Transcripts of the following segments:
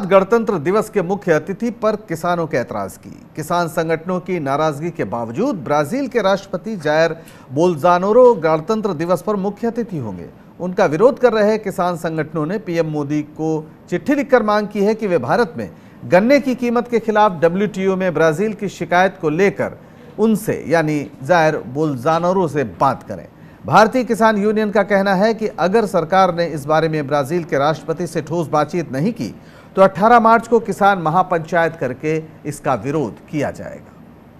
गणतंत्र दिवस के मुख्य अतिथि पर किसानों के ऐतराज की। किसान संगठनों की नाराजगी के बावजूद ब्राजील के राष्ट्रपति जायर बोल्सोनारो गणतंत्र दिवस पर मुख्य अतिथि होंगे। उनका विरोध कर रहे किसान संगठनों ने पीएम मोदी को चिट्ठी लिखकर मांग की है कि वे भारत में गन्ने की कीमत के खिलाफ WTO में ब्राजील की शिकायत को लेकर उनसे यानी जायर बोल्सोनारो से बात करें। भारतीय किसान यूनियन का कहना है कि अगर सरकार ने इस बारे में ब्राजील के राष्ट्रपति से ठोस बातचीत नहीं की तो 18 मार्च को किसान महापंचायत करके इसका विरोध किया जाएगा।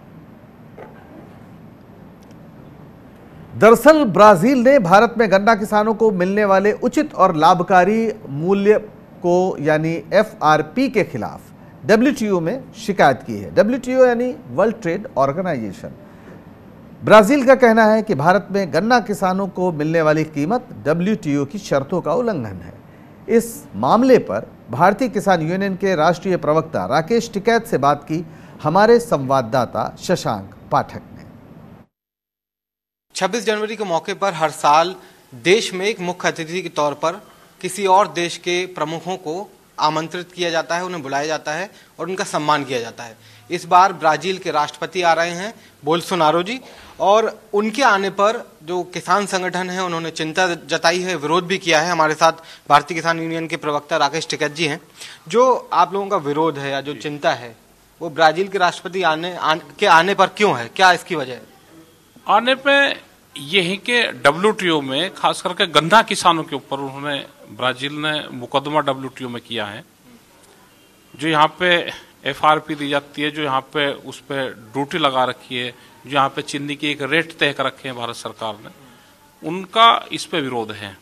दरअसल ब्राजील ने भारत में गन्ना किसानों को मिलने वाले उचित और लाभकारी मूल्य को यानी FRP के खिलाफ WTO में शिकायत की है। WTO यानी वर्ल्ड ट्रेड ऑर्गेनाइजेशन। ब्राजील का कहना है कि भारत में गन्ना किसानों को मिलने वाली कीमत WTO की शर्तों का उल्लंघन है। इस मामले पर भारतीय किसान यूनियन के राष्ट्रीय प्रवक्ता राकेश टिकैत से बात की हमारे संवाददाता शशांक पाठक ने। 26 जनवरी के मौके पर हर साल देश में एक मुख्य अतिथि के तौर पर किसी और देश के प्रमुखों को आमंत्रित किया जाता है, उन्हें बुलाया जाता है और उनका सम्मान किया जाता है। इस बार ब्राजील के राष्ट्रपति आ रहे हैं बोल्सोनारो जी, और उनके आने पर जो किसान संगठन है उन्होंने चिंता जताई है, विरोध भी किया है। हमारे साथ भारतीय किसान यूनियन के प्रवक्ता राकेश टिकैत जी हैं। जो आप लोगों का विरोध है या जो चिंता है वो ब्राजील के राष्ट्रपति आने पर क्यों है, क्या इसकी वजह है? आने पे ये है कि WTO में खास करके गन्ना किसानों के ऊपर उन्होंने ब्राजील ने मुकदमा WTO में किया है। जो यहाँ पे FRP दी जाती है, जो यहाँ पे उस पे ड्यूटी लगा रखी है, जो यहाँ पे चीनी की एक रेट तय कर रखे हैं भारत सरकार ने, उनका इस पे विरोध है।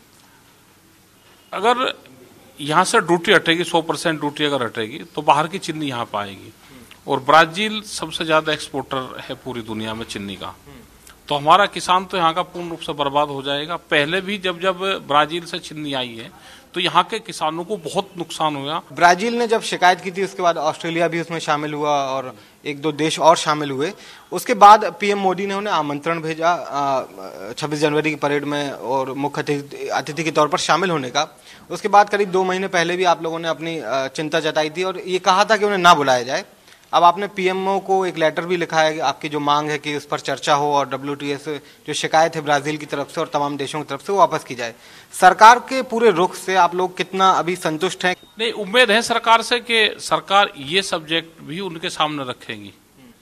अगर यहाँ से ड्यूटी हटेगी, 100% ड्यूटी अगर हटेगी तो बाहर की चीनी यहाँ पे आएगी, और ब्राजील सबसे ज्यादा एक्सपोर्टर है पूरी दुनिया में चीनी का। तो हमारा किसान तो यहाँ का पूर्ण रूप से बर्बाद हो जाएगा। पहले भी जब ब्राजील से चीनी आई है तो यहाँ के किसानों को बहुत नुकसान हुआ। ब्राजील ने जब शिकायत की थी उसके बाद ऑस्ट्रेलिया भी उसमें शामिल हुआ और एक दो देश और शामिल हुए। उसके बाद पीएम मोदी ने उन्हें आमंत्रण भेजा 26 जनवरी की परेड में और मुख्य अतिथि के तौर पर शामिल होने का। उसके बाद करीब 2 महीने पहले भी आप लोगों ने अपनी चिंता जताई थी और ये कहा था कि उन्हें ना बुलाया जाए। अब आपने पीएमओ को एक लेटर भी लिखा है, आपकी जो मांग है कि उस पर चर्चा हो और WTO से जो शिकायत है ब्राजील की तरफ से और तमाम देशों की तरफ से वो वापस की जाए। सरकार के पूरे रुख से आप लोग कितना अभी संतुष्ट हैं? नहीं, उम्मीद है सरकार से कि सरकार ये सब्जेक्ट भी उनके सामने रखेगी।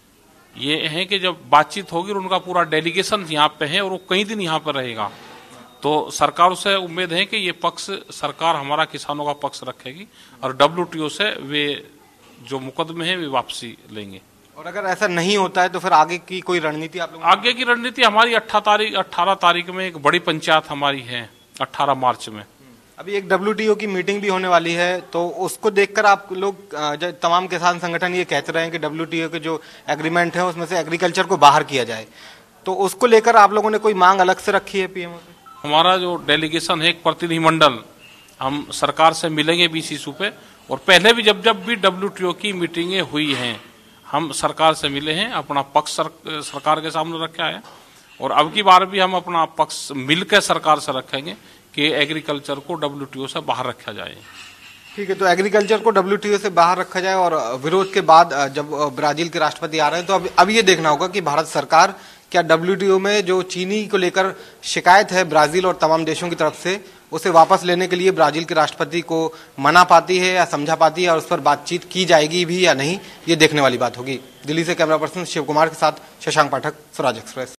ये है कि जब बातचीत होगी और उनका पूरा डेलीगेशन यहाँ पे है और वो कई दिन यहाँ पर रहेगा, तो सरकार से उम्मीद है कि ये पक्ष सरकार हमारा किसानों का पक्ष रखेगी और WTO से वे जो मुकदमे हैं वे वापसी लेंगे। और अगर ऐसा नहीं होता है तो फिर आगे की कोई रणनीति आप लोग? आगे की रणनीति हमारी 18 तारीख में एक बड़ी पंचायत हमारी है, 18 मार्च में। अभी एक WTO की मीटिंग भी होने वाली है, तो उसको देखकर आप लोग तमाम किसान संगठन ये कहते रहे हैं कि WTO के जो एग्रीमेंट है उसमें से एग्रीकल्चर को बाहर किया जाए, तो उसको लेकर आप लोगों ने कोई मांग अलग से रखी है पीएमओ से? हमारा जो डेलीगेशन है, एक प्रतिनिधिमंडल, हम सरकार से मिलेंगे 20 इशू पे, और पहले भी जब भी WTO की मीटिंगें हुई हैं हम सरकार से मिले हैं, अपना पक्ष सरकार के सामने रखा है, और अब की बार भी हम अपना पक्ष मिलकर सरकार से रखेंगे कि एग्रीकल्चर को WTO से बाहर रखा जाए। ठीक है, तो एग्रीकल्चर को WTO से बाहर रखा जाए। और विरोध के बाद जब ब्राजील के राष्ट्रपति आ रहे हैं तो अब ये देखना होगा कि भारत सरकार क्या WTO में जो चीनी को लेकर शिकायत है ब्राजील और तमाम देशों की तरफ से, उसे वापस लेने के लिए ब्राजील के राष्ट्रपति को मना पाती है या समझा पाती है और उस पर बातचीत की जाएगी भी या नहीं, ये देखने वाली बात होगी। दिल्ली से कैमरा पर्सन शिव कुमार के साथ शशांक पाठक, स्वराज एक्सप्रेस।